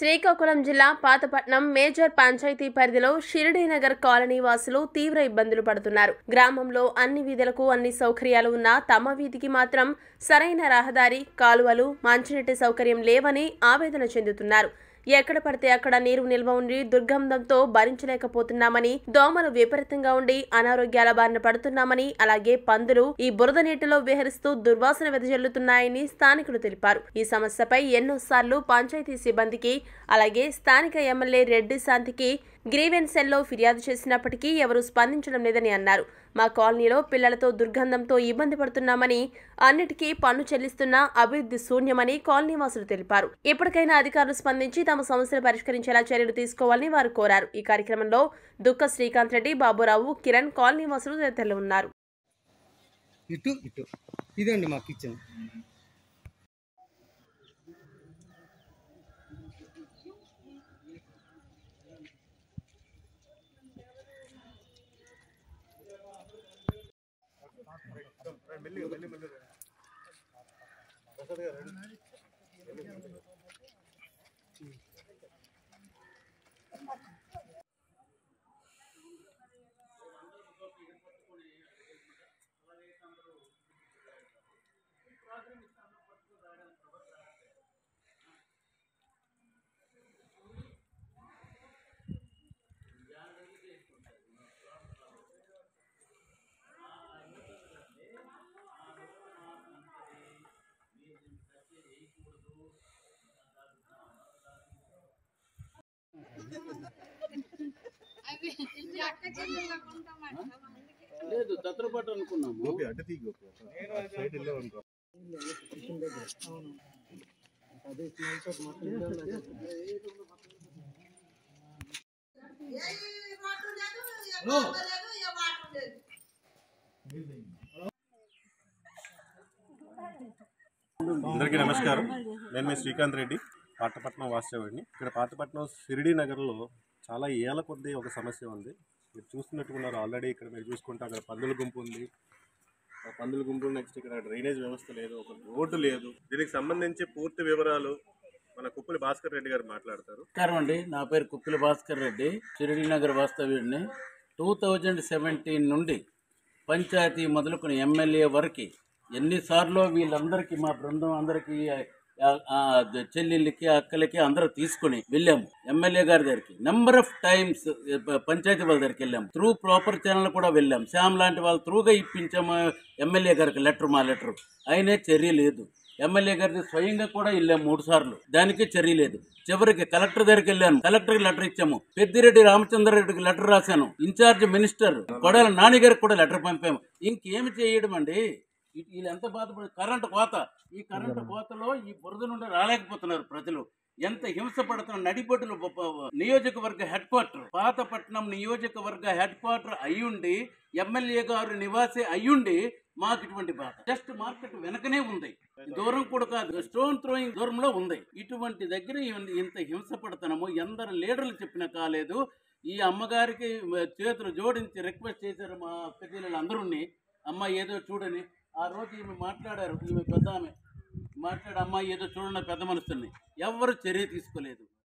శ్రీకాకుళం జిల్లా పాతపట్నం మేజర్ పంచాయతీ పరిధిలో షిరిడీ నగర్ కాలనీ వాసులు తీవ్ర ఇబ్బందులు పడుతున్నారు. గ్రామంలో అన్ని వీధులకు అన్ని సౌకర్యాలు ఉన్నా తమ వీధికి మాత్రం సరైన రహదారి, కాలువలు, మంచినీటి సౌకర్యం లేవని ఆవేదన చెందుతున్నారు. ఎక్కడ పడితే అక్కడ నీరు నిల్వ ఉండి దుర్గంధంతో భరించలేకపోతున్నామని, దోమలు విపరీతంగా ఉండి అనారోగ్యాల బారిన పడుతున్నామని, అలాగే పందులు ఈ బురద నీటిలో విహరిస్తూ దుర్వాసన వెదజల్లుతున్నాయని స్థానికులు తెలిపారు. ఈ సమస్యపై ఎన్నోసార్లు పంచాయతీ సిబ్బందికి, అలాగే స్థానిక ఎమ్మెల్యే రెడ్డి శాంతికి గ్రీవెన్స్ సెల్లో ఫిర్యాదు చేసినప్పటికీ ఎవరూ స్పందించడం లేదని అన్నారు. మా కాలనీలో పిల్లలతో దుర్గంధంతో ఇబ్బంది పడుతున్నామని, అన్నిటికీ పన్ను చెల్లిస్తున్నా అభివృద్ధి శూన్యమని కాలనీవాసులు తెలిపారు. ఇప్పటికైనా అధికారులు స్పందించి తమ సమస్యలు పరిష్కరించేలా చర్యలు తీసుకోవాలని వారు కోరారు. ఈ కార్యక్రమంలో దుక్క శ్రీకాంత్ రెడ్డి, బాబురావు, కిరణ్, కాలనీవాసులు తదితరులు ఉన్నారు. లేదు దత్తరపాటు అనుకున్నాము. అందరికీ నమస్కారం. నేను మీ శ్రీకాంత్ రెడ్డి, పాతపట్నం వాస్తవ్యుడిని. ఇక్కడ పాతపట్నం షిరిడీ నగర్లో చాలా ఏళ్ల కొద్దీ ఒక సమస్య ఉంది. మీరు చూస్తున్నట్టుకున్నారు. ఆల్రెడీ ఇక్కడ మీరు చూసుకుంటే అక్కడ పందుల గుంపు ఉంది. ఆ పందుల గుంపు నెక్స్ట్ ఇక్కడ డ్రైనేజ్ వ్యవస్థ లేదు, ఒక రోడ్డు లేదు. దీనికి సంబంధించి పూర్తి వివరాలు మన కుప్పలి భాస్కర్ రెడ్డి గారు మాట్లాడతారు. నమస్కారం అండి, నా పేరు కుప్పలి భాస్కర్ రెడ్డి, షిరిడీ నగర్ వాస్తవ్యుడిని. 2017 నుండి పంచాయతీ మొదలుకొని ఎమ్మెల్యే వరకు ఎన్నిసార్లు వీళ్ళందరికీ, మా బృందం అందరికీ, చెల్లెళ్ళకి, అక్కలకి అందరూ తీసుకుని వెళ్ళాము ఎమ్మెల్యే గారి దగ్గరికి. నెంబర్ ఆఫ్ టైమ్స్ పంచాయతీ వాళ్ళ దగ్గరికి వెళ్ళాము. త్రూ ప్రాపర్ ఛానల్ కూడా వెళ్ళాము. శ్యామ్ లాంటి వాళ్ళు త్రూగా ఇప్పించాము ఎమ్మెల్యే గారికి మా లెటర్. అయినే చర్య లేదు. ఎమ్మెల్యే గారికి స్వయంగా కూడా వెళ్ళాము 3 సార్లు, దానికి చర్య లేదు. చివరికి కలెక్టర్ దగ్గరికి వెళ్ళాను, కలెక్టర్కి లెటర్ ఇచ్చాము. పెద్దిరెడ్డి రామచంద్రారెడ్డికి లెటర్ రాశాను. ఇన్ఛార్జ్ మినిస్టర్ కొడాల నాని గారికి కూడా లెటర్ పంపాము. ఇంకేమి చేయడం అండి? వీళ్ళు ఎంత బాధపడి, కరెంటు కోత, ఈ కరెంటు కోతలో ఈ బురద నుండి రాలేకపోతున్నారు ప్రజలు. ఎంత హింస పడుతున్నారు. నడిబొడ్డులు నియోజకవర్గ హెడ్ క్వార్టర్, పాతపట్నం నియోజకవర్గ హెడ్ క్వార్టర్ అయ్యుండి, ఎమ్మెల్యే గారు నివాసే అయ్యుండి మాకు ఇటువంటి బాధ. జస్ట్ మార్కెట్ వెనకనే ఉంది, దూరం కూడా కాదు, స్టోన్ థ్రోయింగ్ దూరంలో ఉంది. ఇటువంటి దగ్గర ఇంత హింస పడుతున్నాము. ఎందరు లీడర్లు చెప్పినా కాలేదు. ఈ అమ్మగారికి చేతులు జోడించి రిక్వెస్ట్ చేశారు మా అక్క అందరూ, అమ్మ ఏదో చూడని. ఆ రోజు ఈమె మాట్లాడారు, ఈమె పెద్ద ఆమె మాట్లాడి, అమ్మాయి ఏదో చూడండి పెద్ద మనసుని. ఎవరు చర్య తీసుకోలేదు.